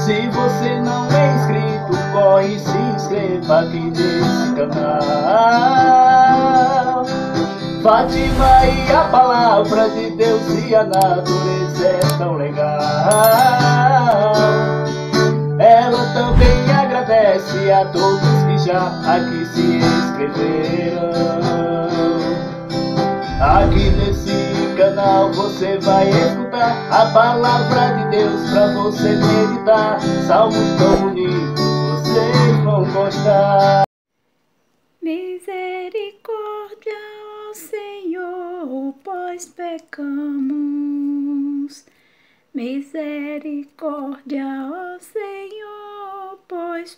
Se você não é inscrito, corre e se inscreva aqui nesse canal. Fátima e a palavra de Deus e a natureza é tão legal. Ela também agradece a todos que já aqui se inscreveram. Aqui nesse canal você vai escutar a palavra de Deus pra você meditar. Salmos tão bonitos, vocês vão gostar. Misericórdia, ó Senhor, pois pecamos. Misericórdia, ó Senhor, pois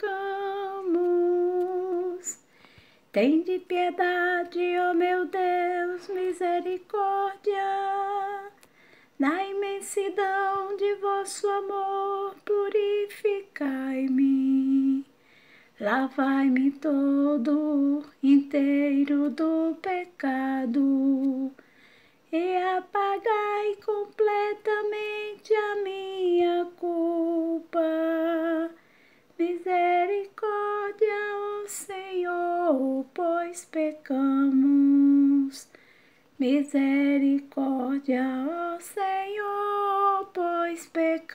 pecamos. Tende piedade, ó meu Deus, misericórdia. Na imensidão de vosso amor, purificai-me. Lavai-me todo inteiro do pecado e apagai completamente a minha culpa. Misericórdia, ó Senhor, pois pecamos. Misericórdia, ó Senhor, pois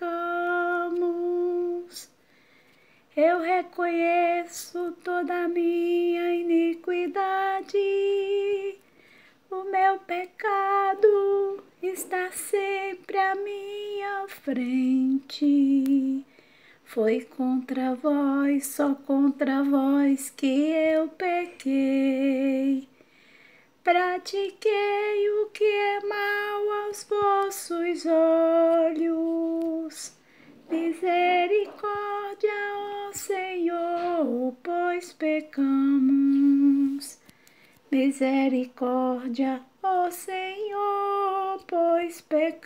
pecamos. Eu reconheço toda a minha iniquidade. O meu pecado está sempre à minha frente. Foi contra vós, só contra vós que eu pequei. Pratiquei o que é mal aos vossos olhos. Misericórdia, ó Senhor, pois pecamos. Misericórdia, ó Senhor, pois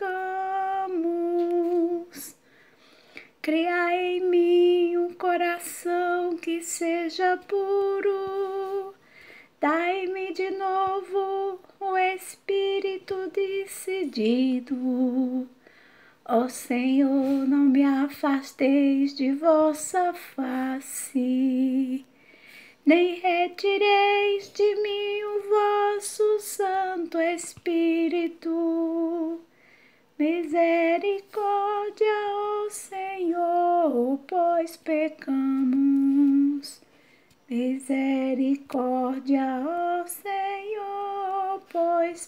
pecamos. Criai em mim um coração que seja puro. Dai-me de novo um espírito decidido. Ó Senhor, não me afasteis de vossa face, nem retireis de mim o vosso Santo Espírito. Misericórdia, ó Senhor, pois pecamos. Misericórdia, ó Senhor, pois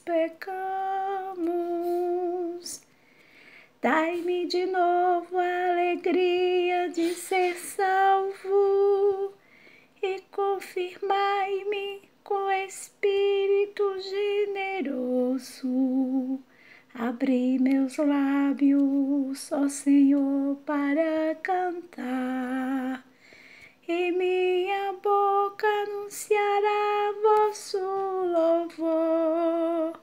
pecamos. Dai-me de novo a alegria de ser salvo e confirmai-me com espírito generoso. Abri meus lábios, ó Senhor, para cantar, e minha boca anunciará vosso louvor.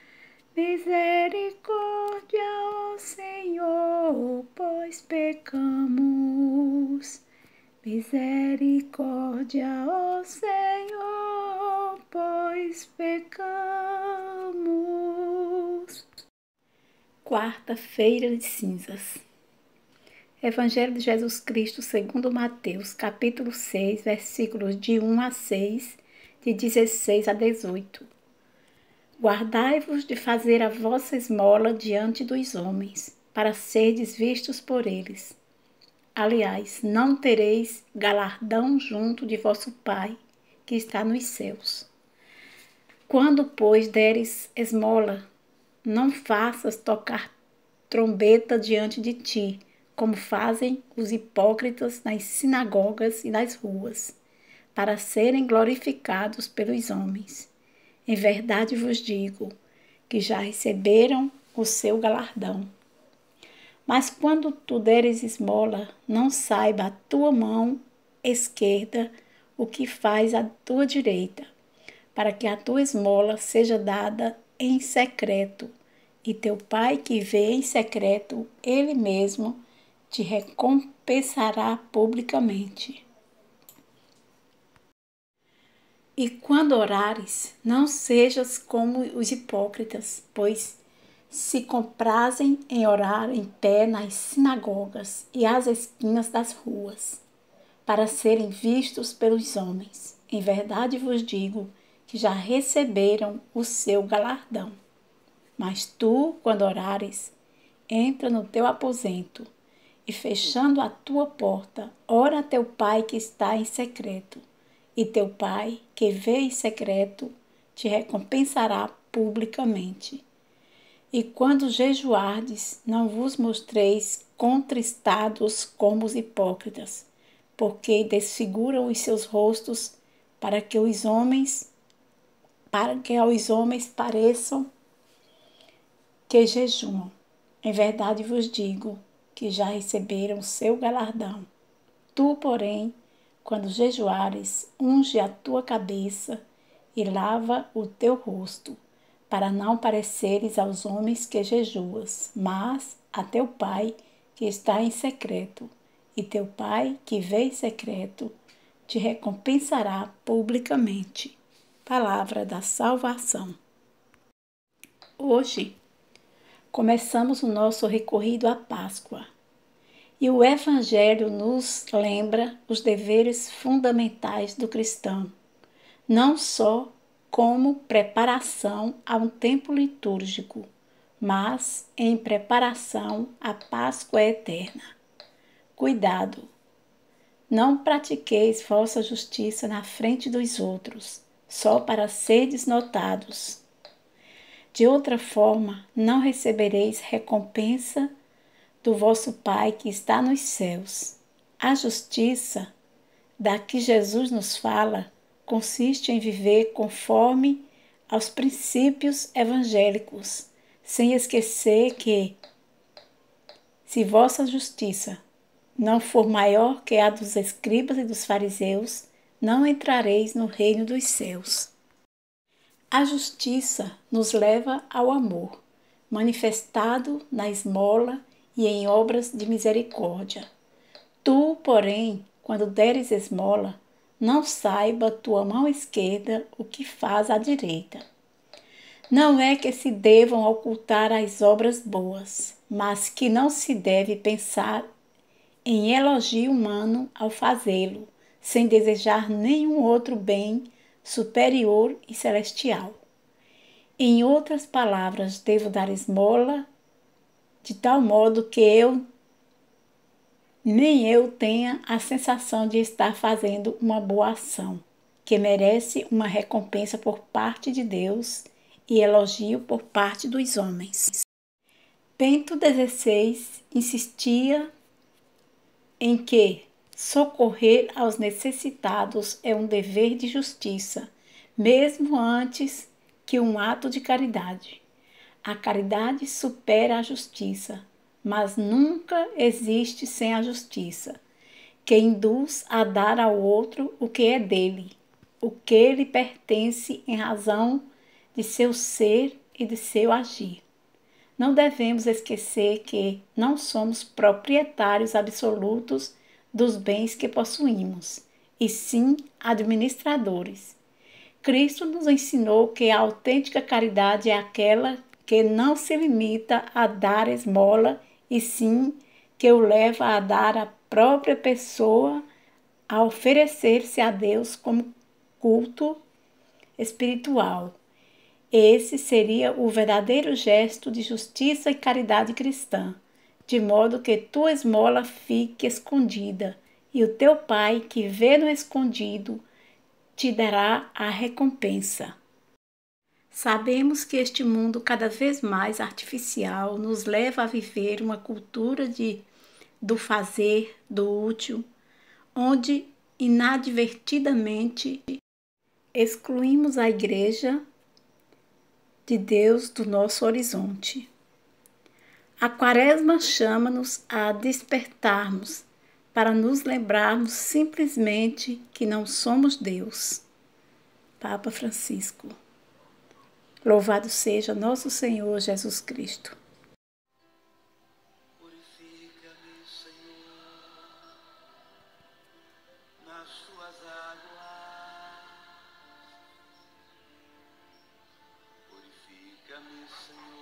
Misericórdia, ó Senhor, pois pecamos. Misericórdia, ó Senhor, pois pecamos. Quarta-feira de cinzas. Evangelho de Jesus Cristo segundo Mateus, capítulo 6, versículos de 1 a 6, de 16 a 18. Guardai-vos de fazer a vossa esmola diante dos homens, para serdes vistos por eles. Aliás, não tereis galardão junto de vosso Pai, que está nos céus. Quando, pois, deres esmola, não faças tocar trombeta diante de ti, como fazem os hipócritas nas sinagogas e nas ruas, para serem glorificados pelos homens. Em verdade vos digo que já receberam o seu galardão. Mas quando tu deres esmola, não saiba a tua mão esquerda o que faz a tua direita, para que a tua esmola seja dada em secreto, e teu Pai que vê em secreto, ele mesmo te recompensará publicamente. E quando orares, não sejas como os hipócritas, pois se comprazem em orar em pé nas sinagogas e às esquinas das ruas, para serem vistos pelos homens. Em verdade vos digo que já receberam o seu galardão. Mas tu, quando orares, entra no teu aposento e, fechando a tua porta, ora a teu pai que está em secreto, e teu pai, que vê em secreto, te recompensará publicamente. E quando jejuardes, não vos mostreis contristados como os hipócritas, porque desfiguram os seus rostos para que aos homens pareçam que jejuam. Em verdade vos digo que já receberam o seu galardão. Tu, porém, quando jejuares, unge a tua cabeça e lava o teu rosto, para não pareceres aos homens que jejuas, mas a teu pai que está em secreto, e teu pai que vê em secreto te recompensará publicamente. Palavra da salvação. Hoje começamos o nosso recorrido à Páscoa. E o Evangelho nos lembra os deveres fundamentais do cristão, não só como preparação a um tempo litúrgico, mas em preparação à Páscoa eterna. Cuidado! Não pratiqueis vossa justiça na frente dos outros, só para serdes notados. De outra forma, não recebereis recompensa do vosso Pai que está nos céus. A justiça da que Jesus nos fala consiste em viver conforme aos princípios evangélicos, sem esquecer que, se vossa justiça não for maior que a dos escribas e dos fariseus, não entrareis no reino dos céus. A justiça nos leva ao amor, manifestado na esmola e em obras de misericórdia. Tu, porém, quando deres esmola, não saiba tua mão esquerda o que faz a direita. Não é que se devam ocultar as obras boas, mas que não se deve pensar em elogio humano ao fazê-lo, sem desejar nenhum outro bem superior e celestial. Em outras palavras, devo dar esmola de tal modo que nem eu tenha a sensação de estar fazendo uma boa ação, que merece uma recompensa por parte de Deus e elogio por parte dos homens. Bento XVI insistia em que socorrer aos necessitados é um dever de justiça, mesmo antes que um ato de caridade. A caridade supera a justiça, mas nunca existe sem a justiça, que induz a dar ao outro o que é dele, o que lhe pertence em razão de seu ser e de seu agir. Não devemos esquecer que não somos proprietários absolutos dos bens que possuímos, e sim administradores. Cristo nos ensinou que a autêntica caridade é aquela que não se limita a dar esmola, e sim que o leva a dar a própria pessoa, a oferecer-se a Deus como culto espiritual. Esse seria o verdadeiro gesto de justiça e caridade cristã, de modo que tua esmola fique escondida, e o teu Pai, que vê no escondido, te dará a recompensa. Sabemos que este mundo cada vez mais artificial nos leva a viver uma cultura do fazer, do útil, onde inadvertidamente excluímos a Igreja de Deus do nosso horizonte. A Quaresma chama-nos a despertarmos para nos lembrarmos simplesmente que não somos Deus. Papa Francisco. Louvado seja nosso Senhor Jesus Cristo. Purifica-me, Senhor, nas tuas águas. Purifica-me, Senhor,